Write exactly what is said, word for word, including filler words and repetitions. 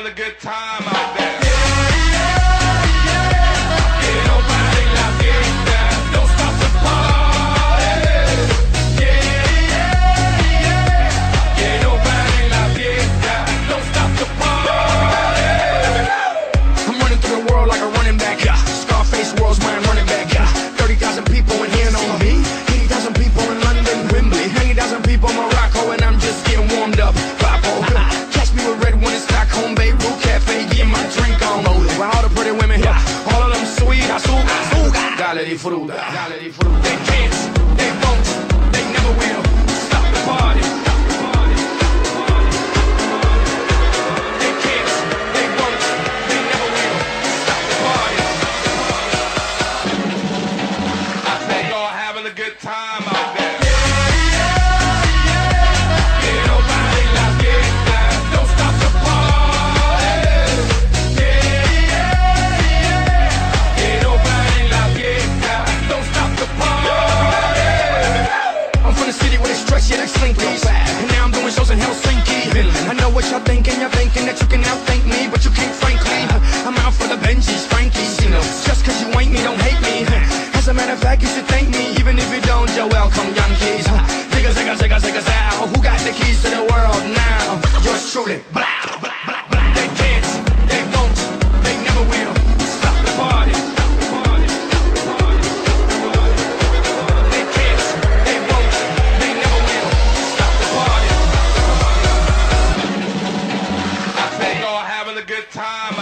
having a good time out there. Dale disfruta, dale disfruta. They can't, they won't, they never will stop the party. They can't, they won't, they never will stop the party. I think y'all having a good time out there. And now I'm doing shows in Helsinki. I know what y'all thinking, you're thinking that you can outthink me, but you can't frankly. I'm out for the Benjis, Frankies, you know. Just cause you ain't me, don't hate me. As a matter of fact, you should thank me. Even if you don't, you're welcome, Yankees. Zigga, zigga, zigga, zigga, zow. Who got the keys to the world now? Yours truly. Blah, blah, blah, blah. They can't, they won't, they never will stop the party. Having a good time.